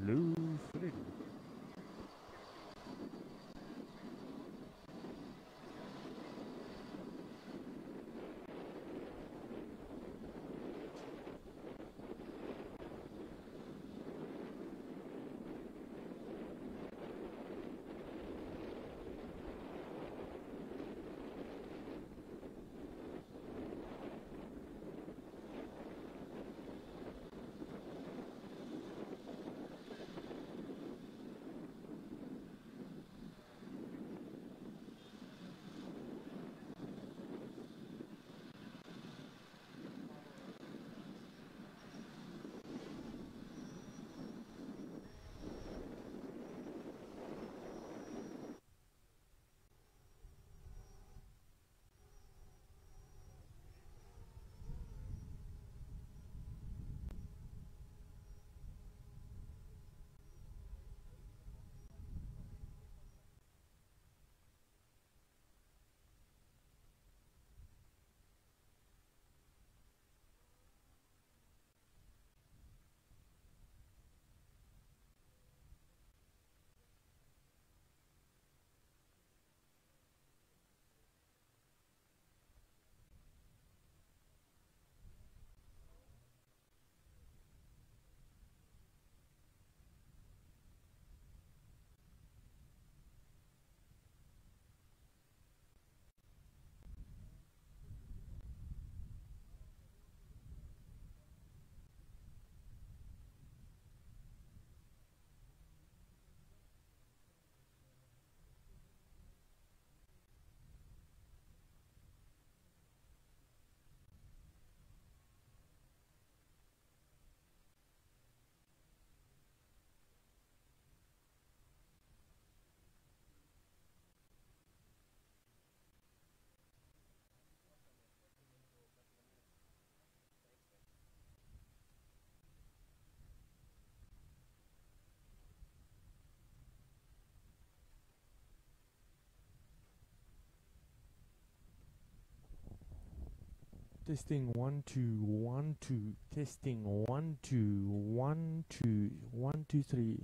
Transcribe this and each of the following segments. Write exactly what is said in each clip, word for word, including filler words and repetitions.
Hello, Freddy. Testing one two one two. Testing one two one two one two three.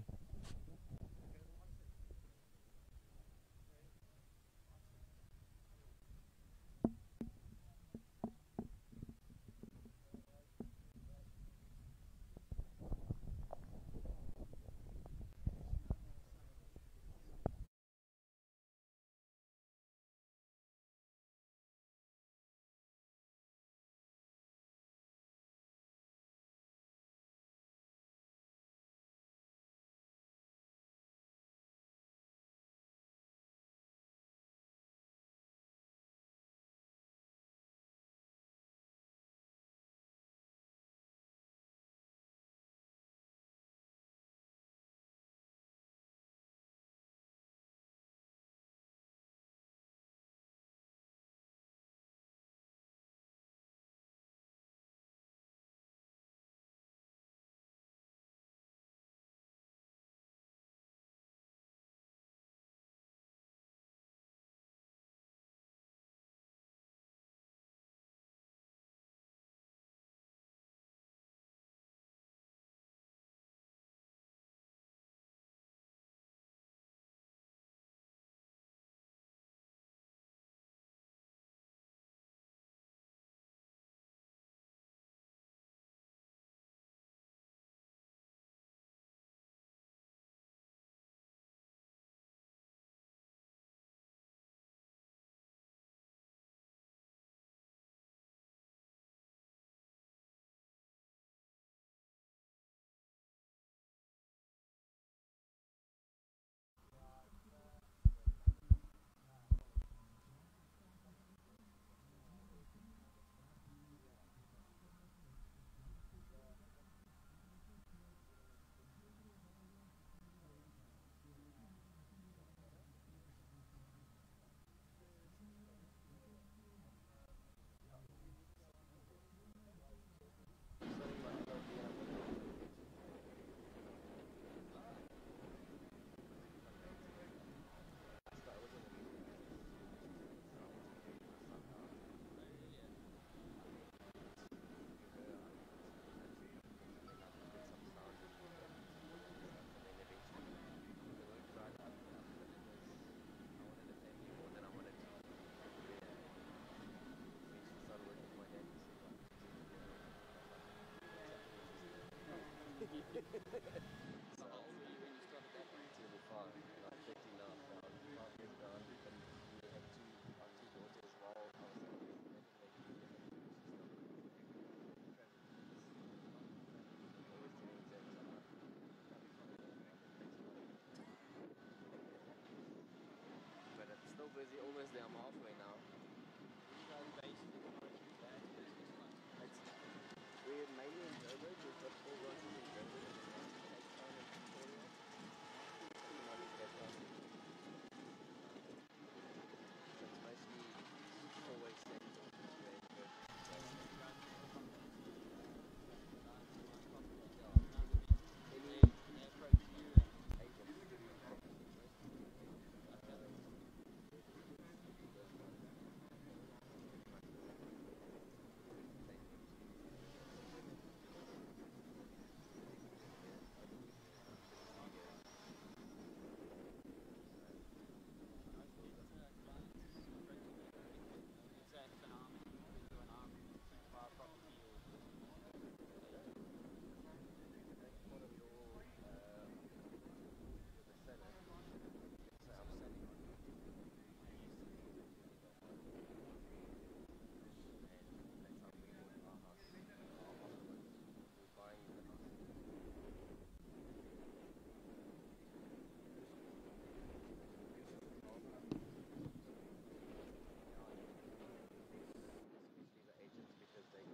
So how old were you when you started that one? twenty-five, like thirteen now, down, five years down, and we had two, our two daughters while I was at the wedding, they grew and then she started traveling. Always telling me that, uh, can't follow her around, it takes a lot of but I'm still busy, almost there, I'm halfway now. Were you guys based in Orange Bay? It's, we're mainly in Joburg, we've got four branches in Joburg and then one in Cape Town and Pretoria. Pretty much Cape Town. So it's mostly four-way central situation. Any agents? Because they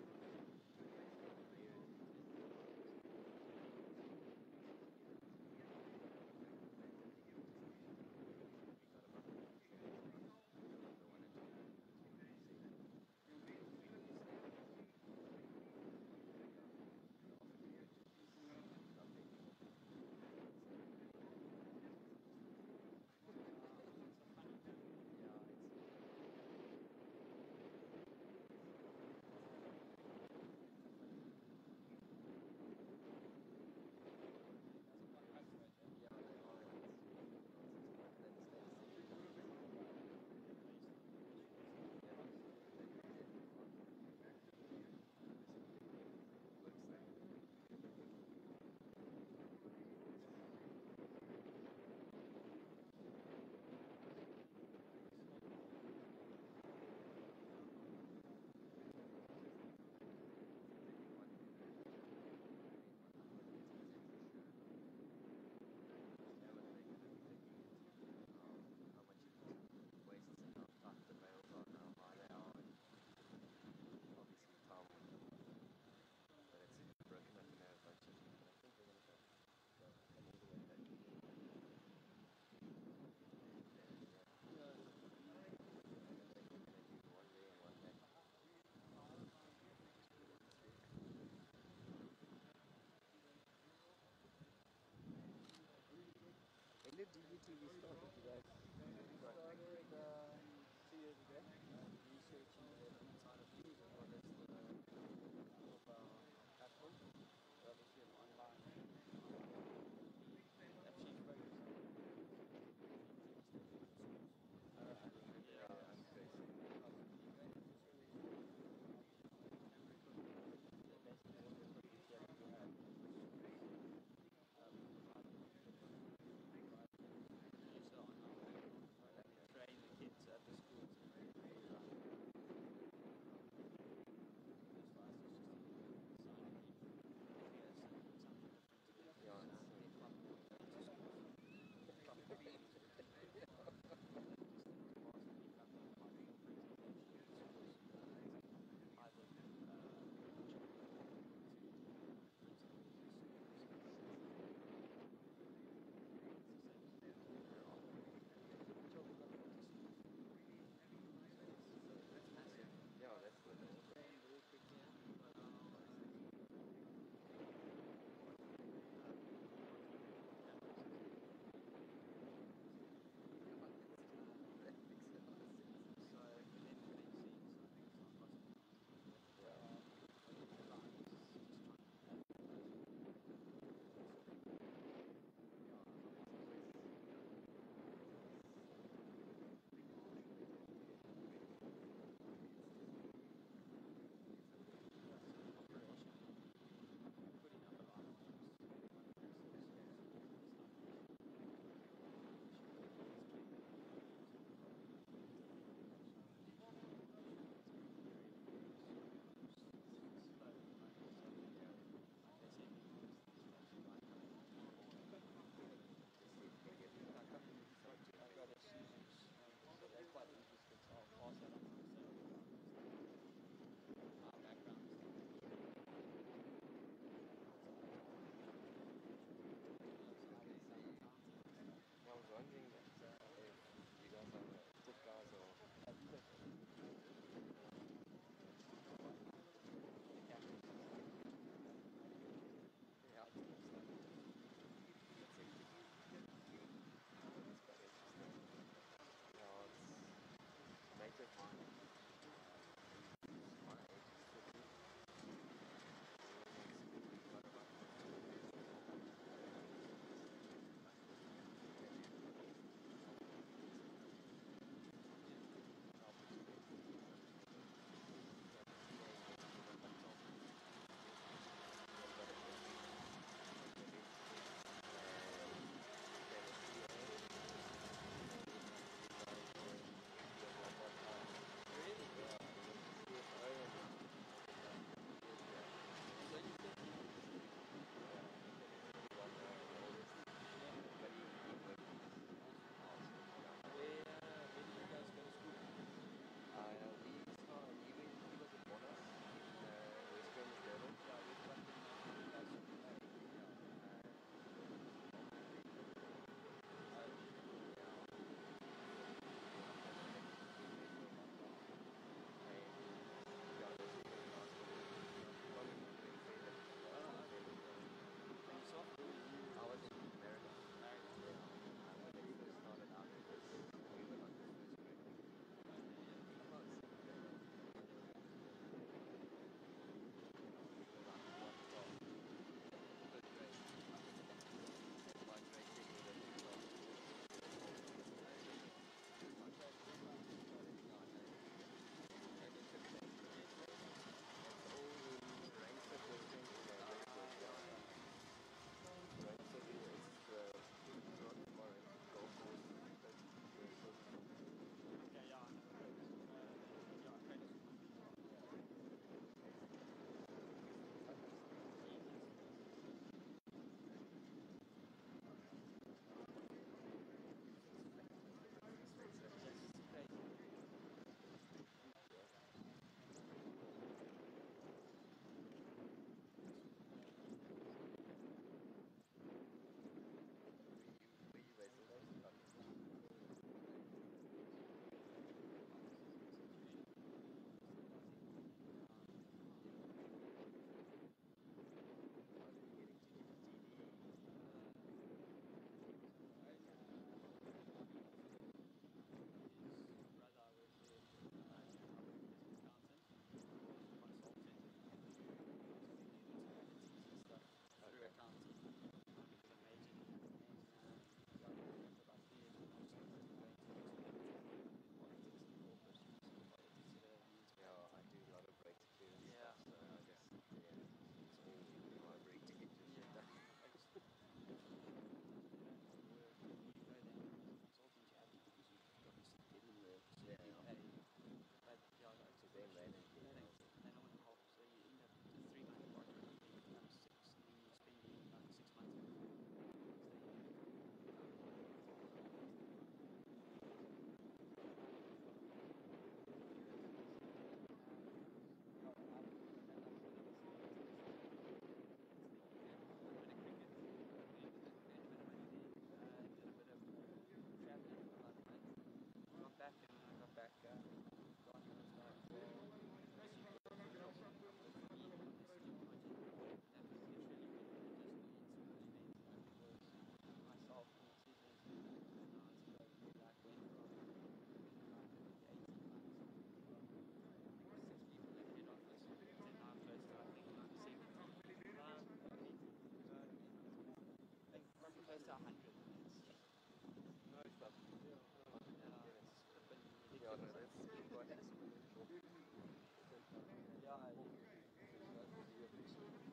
When did D V T V start? Did you guys? We started um, two years ago, um, researching the inside of things as well as the of our platform. We're obviously an online actually focused on uh, I think that yeah, I'm crazy. The best audio equipment here that we have, which is crazy. Um,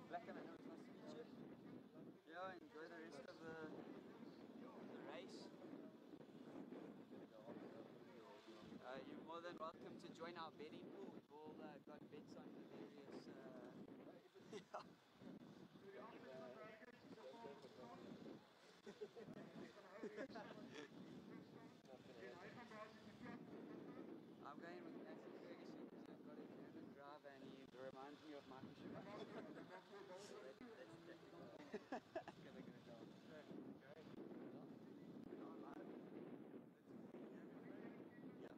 Lekker man, it was nice to meet you. Yeah, enjoy the rest of the, the race. Uh, you're more than welcome to join our betting pool. We've all uh, got bets on the various. Uh, yeah. I'm going with Matthew Ferguson because I've got a German driver and he reminds me of Michael Schumacher. That's gonna go down. Yeah.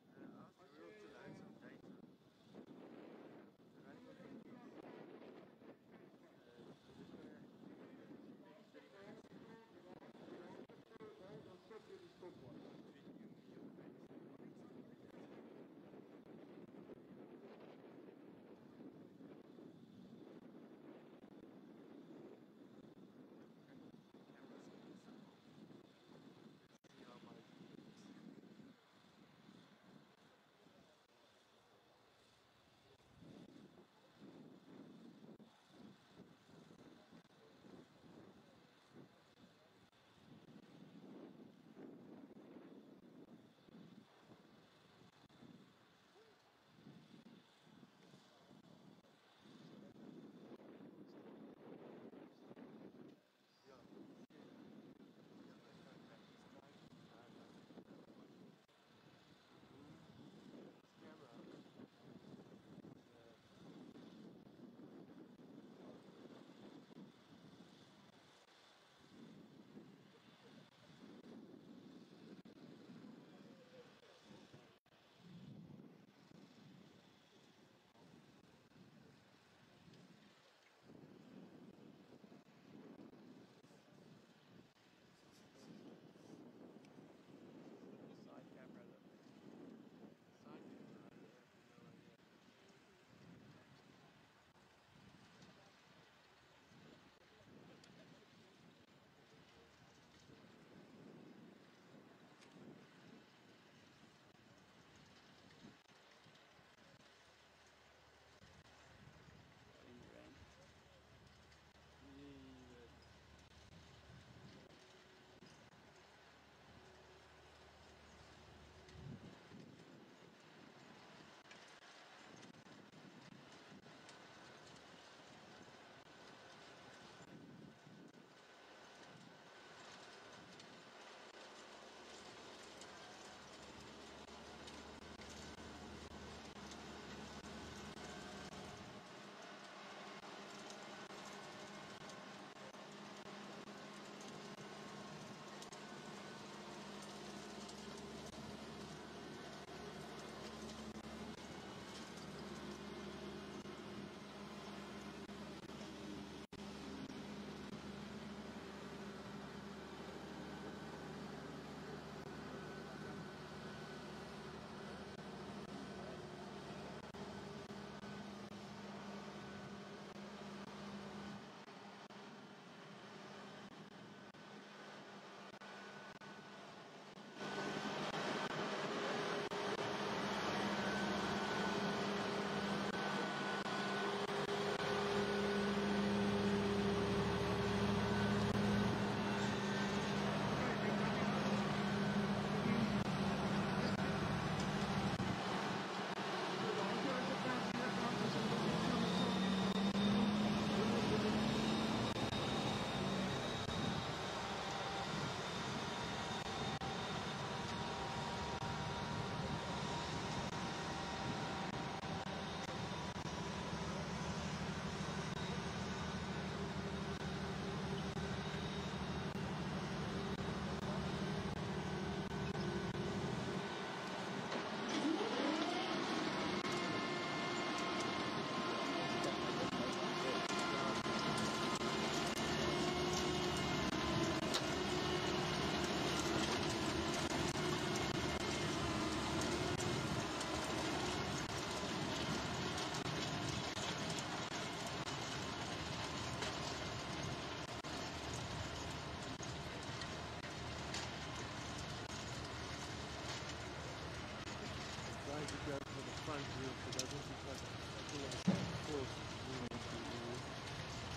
Trying to go for the front wheel, so it doesn't look like a full course.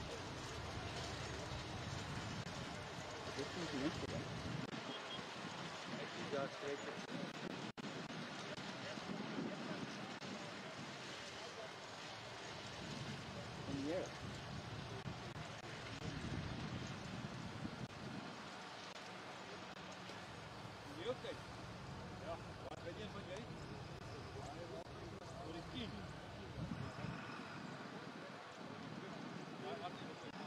Die daar trek het. En hier. Okay. Ja, wat weet jy van jy? Oor die kiem. Ja, Arnie, wat is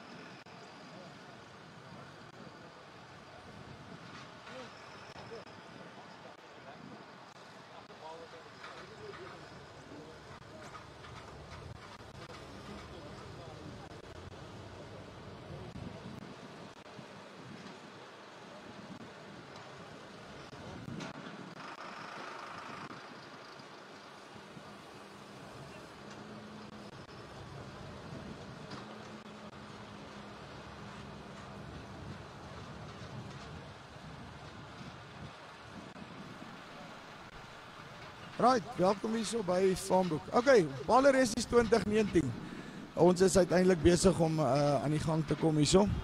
Right, welkom hier so by Farmboek. Okay, Baler is twintig negentien. Ons is uiteindelik besig om uh, aan die gang te kom hier so.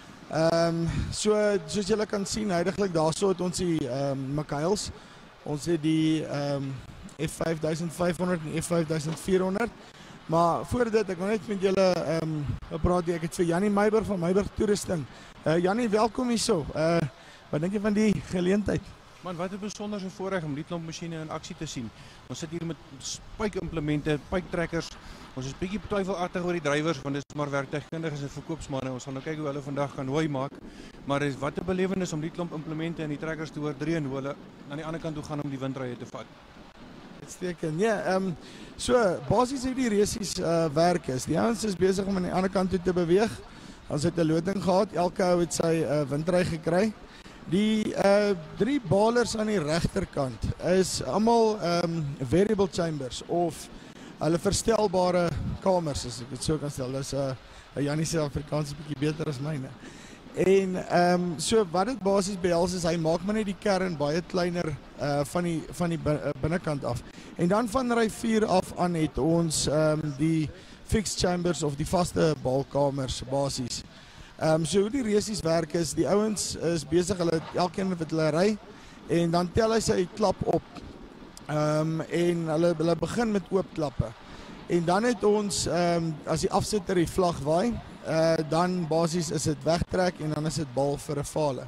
Um, so, soos julle kan sien, huidiglik daar so het ons die um, Mikhaels. Ons het die um, F vyf vyf honderd en F vyf vier honderd. Maar voor dit, ek wil net met julle um, praat, ek het vir Jannie Meiberg van Meiberg Toerusting. Uh, Jannie, welkom hier so. Uh, wat dink jy van die geleentheid? Man, wat 'n besonderse voorreg om die klomp masjiene in aksie te sien. Ons sit hier met spykimplemente, pyktrekkers. Ons is bietjie twyfelagtig oor die drywers want dit is maar werktuigkundiges en verkoopsmanne. Ons gaan nou kyk hoe hulle vandag gaan hooi maak. Maar is wat 'n belewenis om die klomp implemente en die trekkers te oordree en hoe hulle aan die ander kant toe gaan om die windrye te vat. Uitstekend. Ja, ehm um, so basies hoe die resies uh, werk is. Die ouens is besig om aan die ander kant toe te beweeg. Ons het 'n loting gehad. Elke ou het sy uh, windry gekry. Die uh, drie balers aan die regterkant is almal um, variable chambers of hulle verstelbare kamers, as ek dit so kan stel. Dis 'n uh, Jannie se Afrikaans is bietjie beter as myne. En um, so wat dit basies behels is hy maak maar net die kern baie kleiner uh, van die van die binnekant af. En dan van ry vier af aan het ons um, die fixed chambers of die vaste balkamers basies. Um, so hoe die resies werk is, die ouens is besig, hulle elkeen wat hulle ry, en dan tel hy sy klap op, um, en hulle, hulle begin met oop klappe. En dan het ons, um, as die afsitter die vlag waai, uh, dan basies is dit wegtrek, en dan is dit bal vir 'n fale.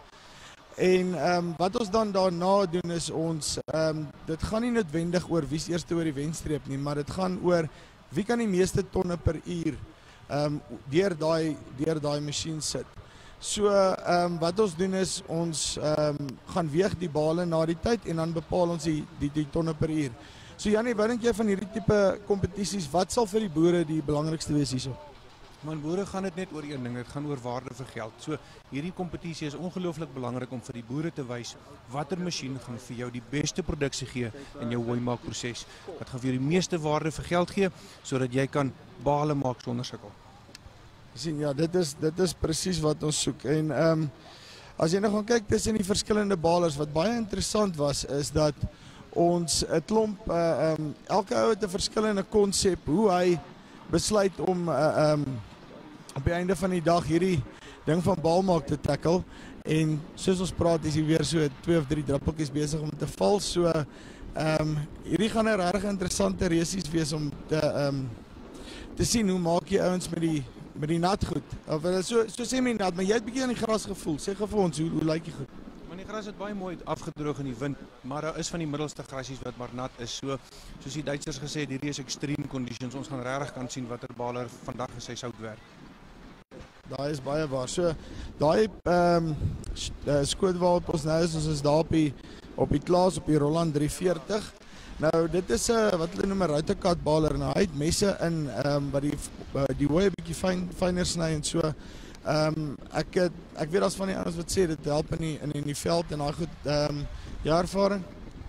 En um, wat ons dan daarna doen is ons, um, dit gaan nie noodwendig oor wie's eerste oor die wenstreep nie, maar dit gaan oor wie kan die meeste tonne per uur Um, deur daai deur daai masjien sit. So um, wat ons doen is ons um, gaan weeg die bale na die tyd en dan bepaal ons die die, die tonne per uur. So Jannie, wat dink jy van hierdie tipe kompetisies? Wat sal vir die boere die belangrikste wees hierso? Man, boere gaan dit net oor een ding, dit gaan oor waarde vir geld. So hierdie kompetisie is ongelooflik belangrik om vir die boere te wys watter masjien gaan vir jou die beste produksie gee in jou hooimaakproses. Wat gaan vir jou die meeste waarde vir geld gee sodat jy kan bale maak sonder sukkel. Sien, ja, dit is dit is presies wat ons soek. En ehm um, as jy nou gaan kyk tussen die verskillende balers, wat baie interessant was is dat ons 'n klomp uh, um, elke ou het 'n verskillende konsep hoe hy besluit om uh, um, op die einde van die dag hierdie ding van baalmaak te tackle. En soos ons praat is hier weer so twee of drie druppeltjies besig om te val. So ehm um, hierdie gaan 'n regtig interessante resies wees om te ehm um, te sien hoe maak jy ouens met die met die nat goed. Of so so sê my nat, maar jy het bietjie aan die gras gevoel. Sê gou vir ons hoe hoe lyk die goed? Maar die gras het baie mooi afgedroog in die wind, maar daar is van die middelste grasies wat maar nat is. So soos die Duitsers gesê het, hierdie is extreme conditions. Ons gaan regtig kan sien watter baler vandag gesê sout werk. Daai is baie waar. So daai ehm um, skoot waarop ons nou is, ons is daar op die op die klaas op die Roland drie veertig. Nou dit is 'n uh, wat hulle noem 'n ruitekat baler. Nou hy het messe in ehm um, wat die uh, die hooi 'n bietjie fyn fyner sny en so. Ehm um, ek het ek weet daar's van die ouens wat sê dit help in die in in die veld en daai goed ehm um, jou ervaring.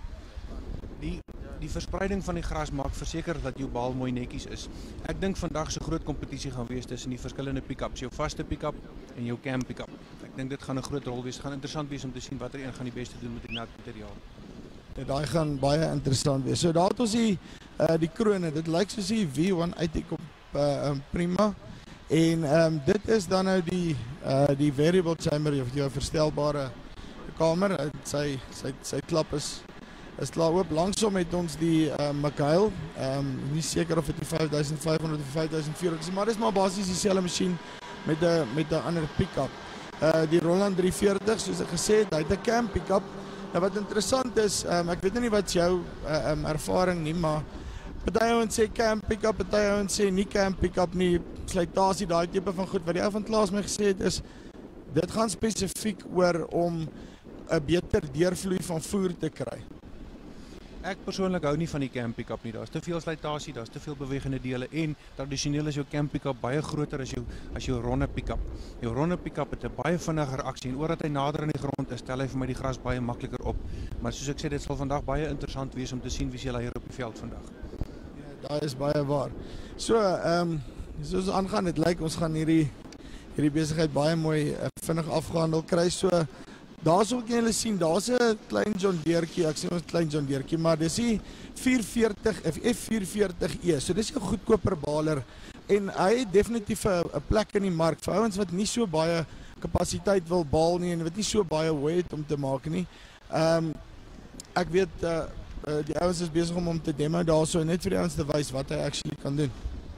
Die die verspreiding van die gras maak verseker dat jou baal mooi netjies is. Ek dink vandag se groot kompetisie gaan wees tussen die verskillende pick-ups, jou vaste pick-up en jou cam pick-up. Ek dink dit gaan 'n groot rol wees. Dit gaan interessant wees om te sien watter een gaan die beste doen met die nat materiaal. Ja, daai gaan baie interessant wees. So daar het ons die uh, die krone. Dit lyk soos die V one uit die kom uh, um, prima. En um, dit is dan nou die, uh, die variable chamber, of die verstelbare kamer. Sy, sy, sy klap is, is klaar oop. Langsom het ons die uh, Mikhail, um, nie seker of het die vyf duisend vyf honderd of vyf duisend vier honderd is, maar dit is maar basies dieselfde masjien met 'n met 'n ander pick-up. Uh, die Roland drie veertig, soos ek gesê het, hy het 'n cam pick-up. Nou wat interessant is, um, ek weet nie wat jou uh, um, ervaring nie, maar party ouens sê cam pick-up, party ouens sê nie cam pick-up nie, slytasie, daai tipe van goed. Wat die ou van Klaas my gesê het is, dit gaan spesifiek oor om 'n beter deurvloei van voer te kry. Ek persoonlik hou nie van die cam pick-up nie. Daar's te veel slytasie, daar's te veel bewegende dele en tradisioneel is jou cam pick-up baie groter as jou as jou ronde pick-up. Jou ronde pick-up het 'n baie vinniger aksie en omdat hy nader aan die grond is, stel hy vir my die gras baie makliker op. Maar soos ek sê, dit sal vandag baie interessant wees om te sien wie se hier op die veld vandag. Ja, daai is baie waar. So, ehm um, soos aangaan, dit lyk ons gaan hierdie hierdie besigheid baie mooi uh, vinnig afgehandel kry. So daarso kan julle sien, daar's 'n klein John Deertjie, ek sê ons klein John Deertjie, maar dis die vier veertig of F vier veertig E. So dis 'n goedkoper baler en hy het definitief 'n plek in die mark vir ouens wat nie so baie kapasiteit wil baal nie en wat nie so baie hoe het om te maak nie. Ehm um, ek weet uh, uh, die ouens is besig om hom te demo daarso net vir die ouens te wys wat hy actually kan doen.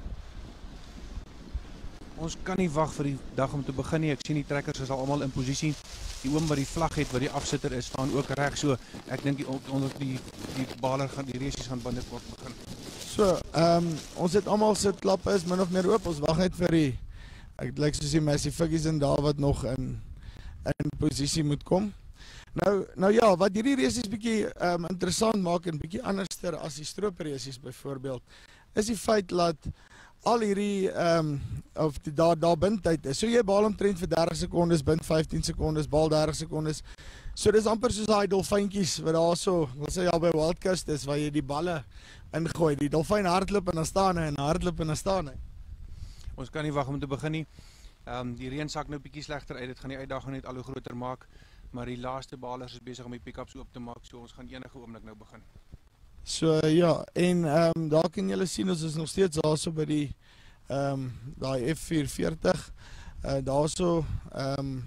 Ons kan nie wag vir die dag om te begin nie. Ek sien die trekkers is al almal in posisie. Die oom wat die vlag het, wat die afsitter is, staan ook reg. So ek dink die onder die die baler gaan die resies gaan binnekort begin. So, ehm um, ons het almal se klappe is min of meer oop. Ons wag net vir die ek lyk soos die meisie figgies en daar wat nog in in posisie moet kom. Nou nou ja, wat hierdie resies bietjie ehm um, interessant maak en bietjie anderster as die stroopresies byvoorbeeld, is die feit dat al hierdie ehm um, of die daar daar bindtyd is. So jy baal omtrent vir dertig sekondes, bind vyftien sekondes, baal dertig sekondes. So dis amper soos daai dolfyntjies wat daarso, wil sê al by Wild Coast is waar jy die balle ingooi. Die dolfyn hardloop en dan staan hy en hardloop en dan staan hy. Ons kan nie wag om te begin nie. Ehm um, die reën sak nou bietjie slegter uit. Dit gaan die uitdaging net al hoe groter maak. Maar die laaste balers is besig om die pick-ups oop te maak. So ons gaan enige oomblik nou begin. So ja, en ehm um, daar kan julle sien ons is nog steeds daarso by die ehm um, daai F vier veertig. Uh daarso ehm um,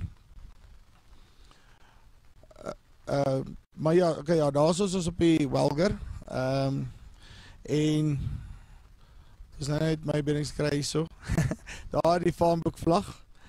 uh, uh maar ja, okay ja, daarso is ons op die Welger. Ehm um, en dis nou net my beddings kry hierso. Daar die Farmboek vlag.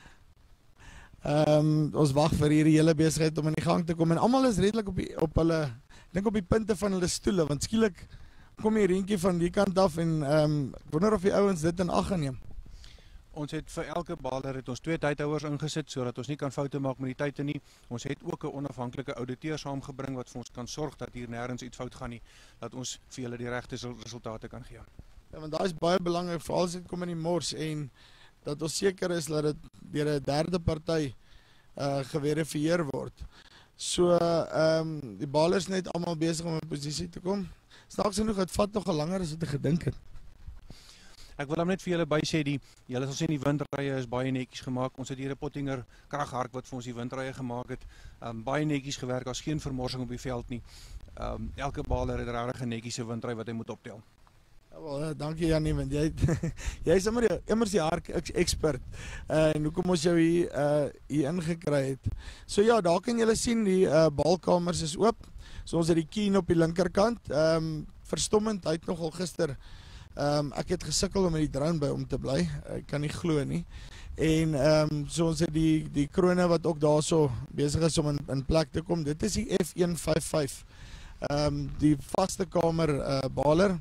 Ehm um, ons wag vir hierdie hele besigheid om in die gang te kom en almal is redelik op die, op hulle ek dink op die punte van hulle stoele, want skielik kom die reentjie van die kant af en um, ek wonder of die ouens dit in ag gaan neem. Ons het vir elke baler het ons twee tydhouers ingesit sodat ons nie kan foute maak met die tye nie. Ons het ook 'n onafhanklike ouditeur saamgebring wat vir ons kan sorg dat hier nêrens iets fout gaan nie, dat ons vir hulle die regte resultate kan gee. Ja, want daai is baie belangrik veral as dit kom in die mors en dat ons seker is dat dit deur 'n derde party uh, geverifieer word. So, ehm um, die balers net almal besig om in posisie te kom. Snaaks genoeg, het vat nog langer as wat ek gedink het. Ek wil hom net vir julle by sê, die julle sal sien die windrye is baie netjies gemaak. Ons het hier 'n Pottinger kraghark wat vir ons die windrye gemaak het. Ehm um, baie netjies gewerk, daar's geen vermorsing op die veld nie. Ehm um, elke baler het regtig 'n netjiese windry wat hy moet optel. Ja, wel, dankie Janie, want jy jy is sommer immers die hark expert. Uh, en hoekom ons jou hier uh, hier ingekry het. So ja, daar kan julle sien die uh, balkamers is oop. So ons het die kien op die linkerkant. Ehm um, verstommend, hy het nogal gister ehm um, ek het gesukkel om met die drone by om te bly. Ek kan nie glo nie. En ehm um, so ons het die die krone wat ook daarso besig is om in in plek te kom. Dit is die F een vyf vyf. Ehm um, die vaste kamer uh, baler.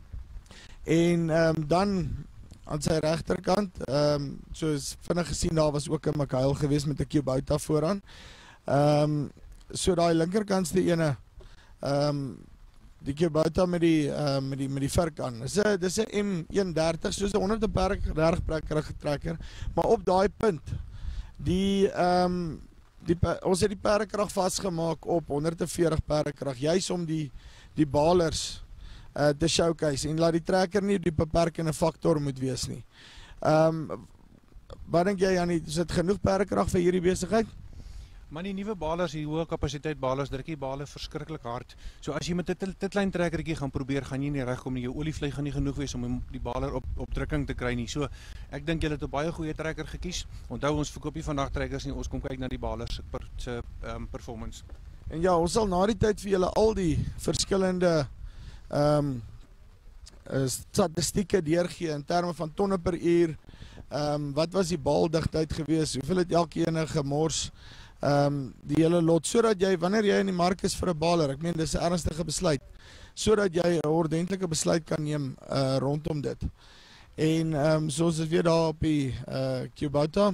En um, dan aan sy regterkant, um, soos vinnig gesien, daar was ook 'n Mikhail geweest met 'n Kubota vooraan. Um, so daai linkerkantste ene, um, die Kubota met die uh, met die met die vark aan. Dis 'n dis 'n M een dertig, soos 'n honderd perk trekker, maar op daai punt die um, die ons het die perkrag vasgemaak op honderd veertig perkrag, juis om die die balers Uh, te showcase en laat die trekker nie die beperkende faktor moet wees nie. Ehm um, wat dink jy Janie, is dit genoeg perkrag vir hierdie besigheid? Maar die nuwe balers, die hoë kapasiteit balers, druk die bale verskriklik hard. So as jy met 'n dit klein trekkertjie gaan probeer, gaan jy nie regkom nie. Jou olievlei gaan nie genoeg wees om die baler op op drukking te kry nie. So ek dink julle het 'n baie goeie trekker gekies. Onthou ons verkoop nie vandag trekkers nie. Ons kom kyk na die balers se per, se um, performance. En ja, ons sal na die tyd vir julle al die verskillende ehm um, statistieke deurgee in terme van tonne per uur. Ehm um, wat was die baldigtheid gewees? Hoeveel het elkeen gemors? Ehm um, die hele lot, sodat jy wanneer jy in die mark is vir 'n baler, ek meen dis 'n ernstige besluit, sodat jy 'n ordentlike besluit kan neem uh, rondom dit. En ehm um, soos dit weer daar op die uh, Kubota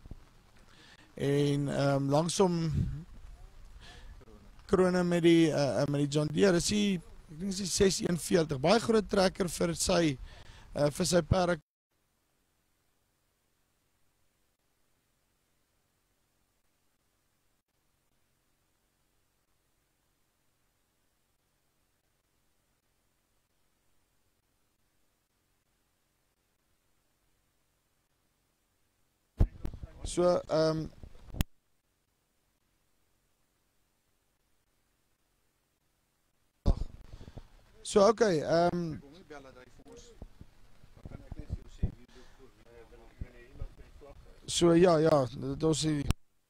en ehm um, langsom krone met die uh, met die John Deere, is die ek dink dis die ses een veertig, baie groot trekker vir sy uh, vir sy perde. So, ehm um, so okay, ehm um, so ja, ja, dit is die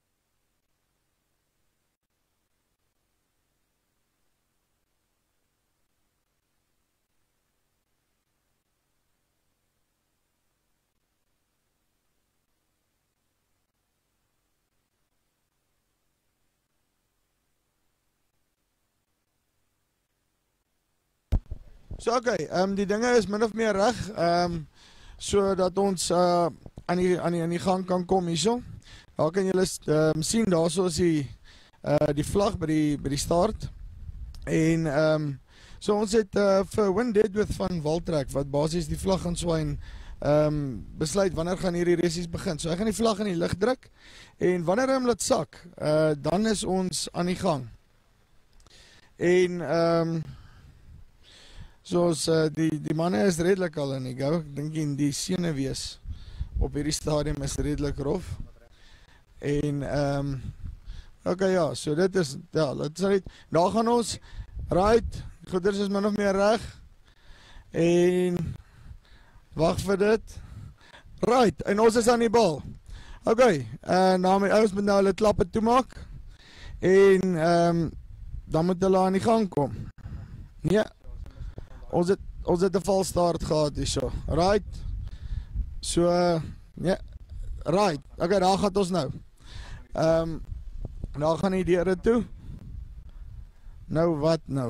So okay, um, die dinge is min of meer reg, um, so dat ons uh, aan, die, aan, die, aan die gang kan kom hierso. Daar kan julle um, sien, daar so is die, uh, die vlag by die, by die start. En um, so ons het uh, vir Win Deadwood van Waltrek, wat basies die vlag gaan swaai en um, besluit wanneer gaan hierdie races begin. So hy gaan die vlag in die lug druk, en wanneer hy hom laat sak, uh, dan is ons aan die gang. En um, soos uh, die, die manne is redelik al in die gou, ek dink in die senuwees op hierdie stadium is redelik rof. En um, ok ja, so dit is, ja, dit is uit, daar gaan ons, right, goeders is min of meer reg, en wacht vir dit, right, en ons is aan die bal. Ok, en nou my ouds moet nou hulle klappe toemaak, en um, dan moet hulle aan die gang kom. Ja. Ons het, ons het 'n valstart gehad hier so. Right. So, uh, ja. Right. Okay, daar gaan ons nou. Ehm, um, daar gaan die deure toe. Nou wat nou?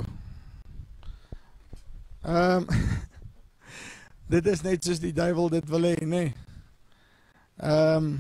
Ehm, um, dit is net soos die duiwel dit wil hê, nee. Ehm, um,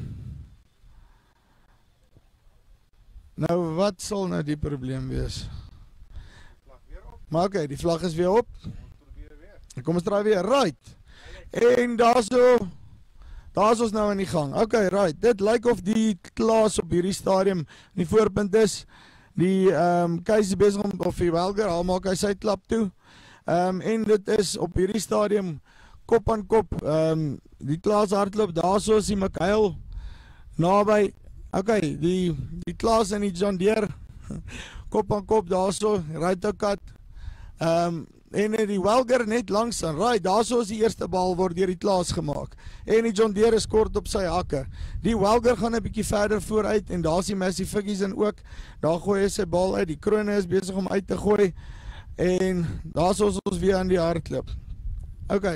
nou wat sal nou die probleem wees? Maar oké, okay, die vlag is weer op. Kom ons draai weer, right. En daar so, daar is ons nou in die gang. Ok, right, dit lyk of die klas op hierdie stadium in die voorpunt is. Die um, Keis is bezig om, of die Welger, al maak hy sy klap toe. Um, en dit is op hierdie stadium kop aan kop. Um, die klas hardloop, daar so is die Mikhail naby. Ok, die, die klas en die John Deere, kop aan kop, daar so, right ou kat. Um, en die Welger net langs aan, right, daar so is die eerste bal word deur die Klaas gemaak, en die John Deere is kort op sy hakke, die Welger gaan 'n bietjie verder vooruit, en daar is die Massey Figgies in ook, daar gooi hy sy bal uit, die Krone is bezig om uit te gooi, en daar so is ons weer aan die hardloop. Ok,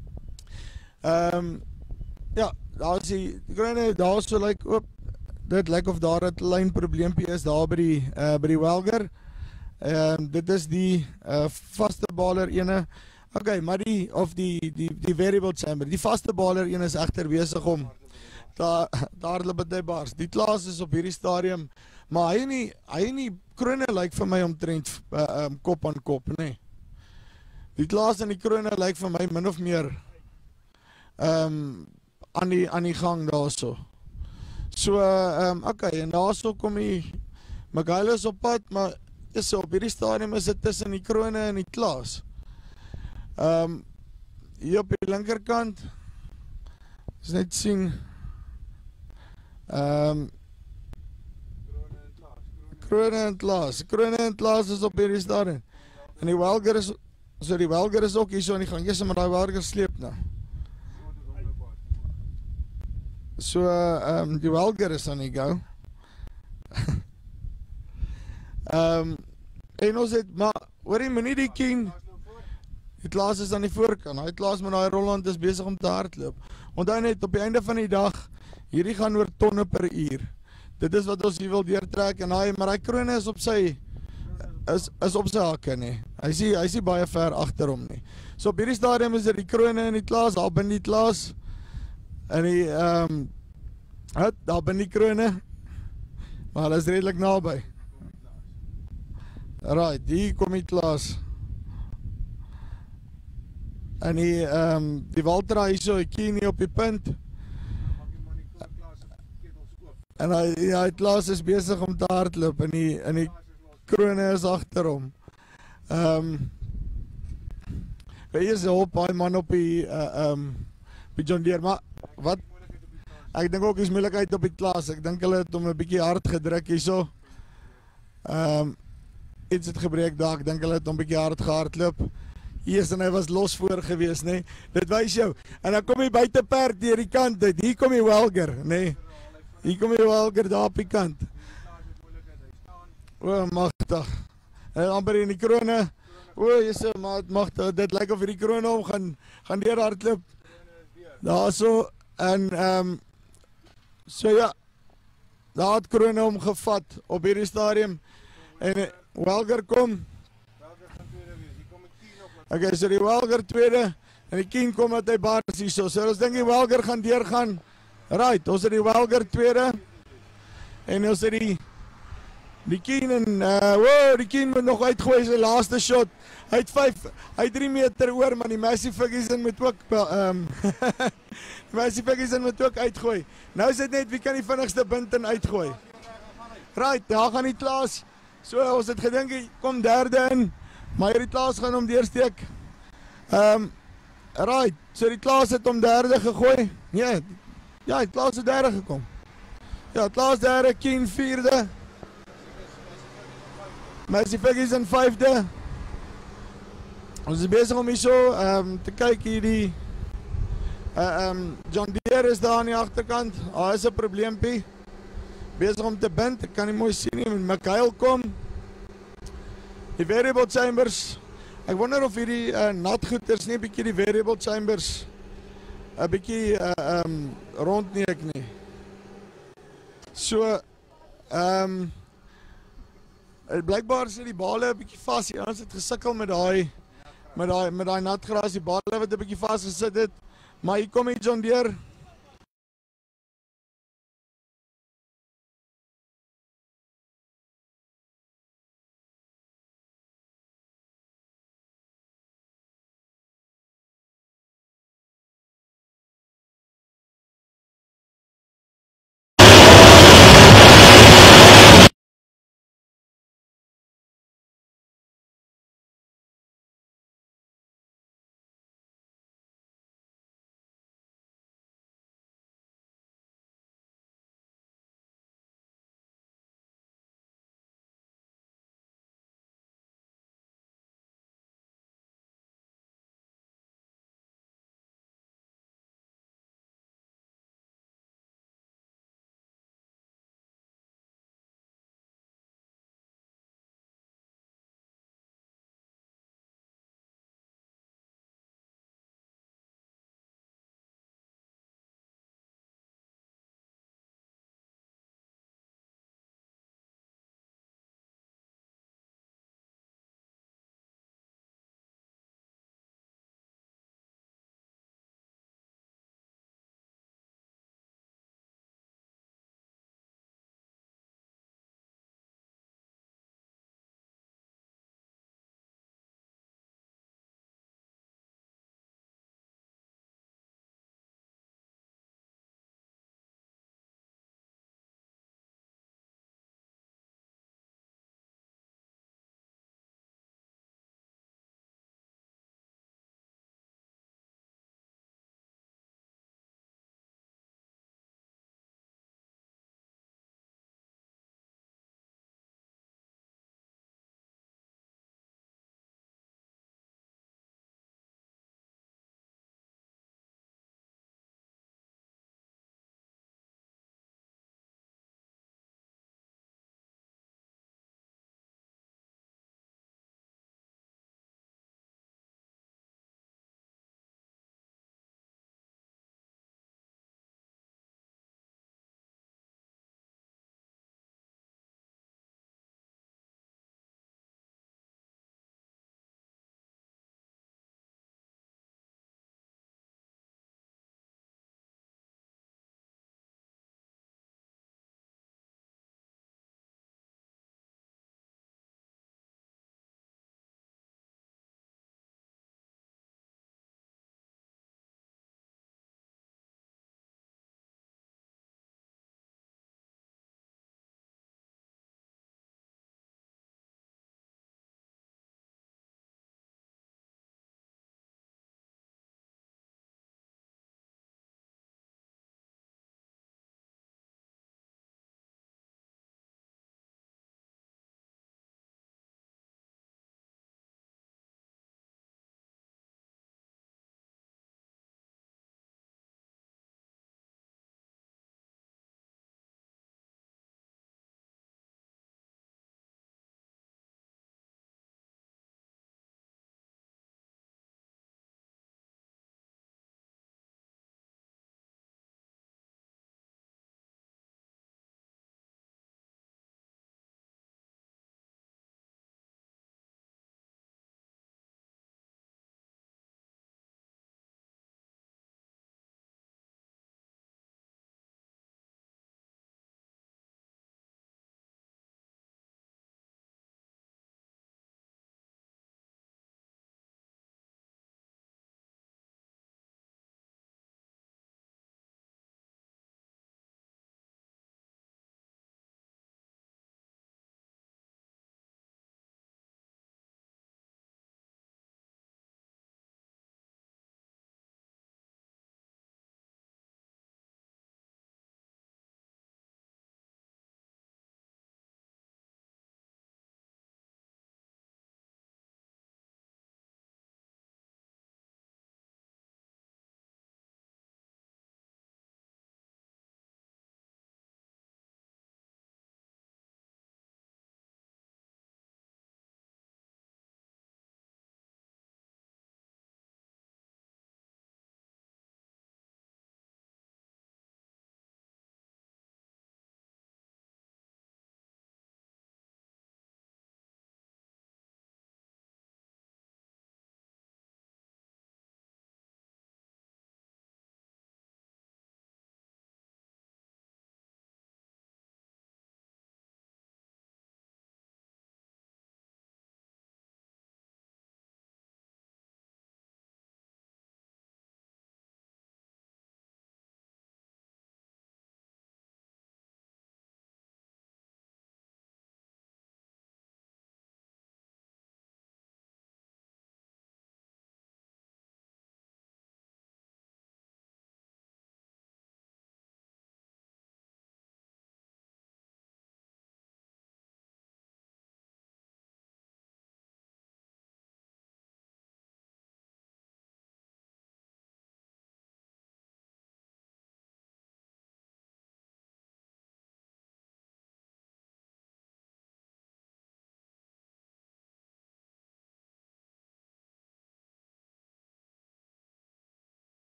um, ja, daar is die, die Krone, daar so lyk like, oop, dit lyk of daar 'n klein probleempie is, daar by die, uh, by die Welger. Um, dit is die uh, vaste baler ene, ok, maar die, of die, die, die variable chamber, die vaste baler ene is echter bezig om, daar, daar loop het baars, die Klaas is op hierdie stadium, maar hy nie, hy nie, Krone lyk vir my omtrent uh, um, kop aan kop, nee, die Klaas en die Krone lyk vir my min of meer, um, aan die, aan die gang daar so, so, uh, um, ok, en daar so kom die, Mikhail is op pad, maar, is op hierdie stadium is dit tussen die Krone en die Klaas. Um, hier op die linkerkant, is net sien, um, Krone en Klaas. Krone en Klaas is op hierdie stadium. En die welger is, so die welger is ook hier so, en die gaan jy maar die welger sleep nou. So, um, die welger is aan die go. um, en ons het, maar, hoor jy, meneer die Kien, die Klaas is aan die voorkant, die Klaas met die Roland is bezig om te hardloop. Onthou net, op die einde van die dag, hierdie gaan oor tonne per uur. Dit is wat ons hier wil deurtrek, en hy, maar hy krone is op sy, is, is op sy hakke nie. Hy sê, hy sê baie ver achter hom nie. So op hierdie stadium is er die krone in die Klaas, daar bin die Klaas, en die, um, het, daar bin die krone, maar hulle is redelijk nabij. Right, hier kom die Klaas. En die, um, die Walter hy so, ek kie nie op die punt. En hy, ja, die Klaas is bezig om te hardloop, en die, en die krone is achter hom. Um, Hier is een hoop, hy man op die, uh, um, die John Deere, maar wat? Ek dink ook is moeilikheid op die Klaas, ek dink hulle het om een bykie hard gedruk hier so. Um, iets het gebreek daar, ek dink hulle het om bykie hard gehardloop. Hier is en hy was los voor gewees, nee. Dit wys jou. En dan kom die buitenperk dier die kant uit, hier kom die welger, nee. Hier kom die welger daar op die kant. O, machtig. En amper in die krone, o, jyse, maar het machtig, dit lyk of die krone om gaan, gaan deur hardloop. Daar so, en, um, so ja, daar het krone om gevat op hierdie stadium, en welger kom, ok, so die welger tweede, en die Kien kom dat hy baars hier so, so ons denk die welger gaan deurgaan, right, ons het die welger tweede, en ons het die, die Kien en, uh, wow, die Kien moet nog uitgooi, sy laaste shot, hy het vijf, hy het drie meter oor, maar die Messi Ferguson moet ook, um, die Messi Ferguson moet ook uitgooi, nou is dit net, wie kan die vinnigste bind en uitgooi, right, daar gaan die Klaas, so ons het gedink, kom derde in, maar die Klaas gaan om deursteek, um, right, so die Klaas het om derde gegooi, nee, ja, die Klaas het derde gekom, ja, Klaas derde, Kien vierde, Messi Ferguson vijfde, ons is bezig om hier so um, te kyk hier die uh, um, John Deere is daar aan die achterkant, daar is een probleempie, bezig om te bind, ek kan nie mooi sien nie, met Mikhail kom, die variable chambers, ek wonder of hierdie uh, natgoeders nie, bykie die variable chambers, een bykie uh, um, rondneek nie, so, um, blijkbaar is die bale een bykie vast, ja, ons het gesikkel met die, met die, met die natgras, die bale wat een bykie vast gesit het, maar hier kom die John Deere,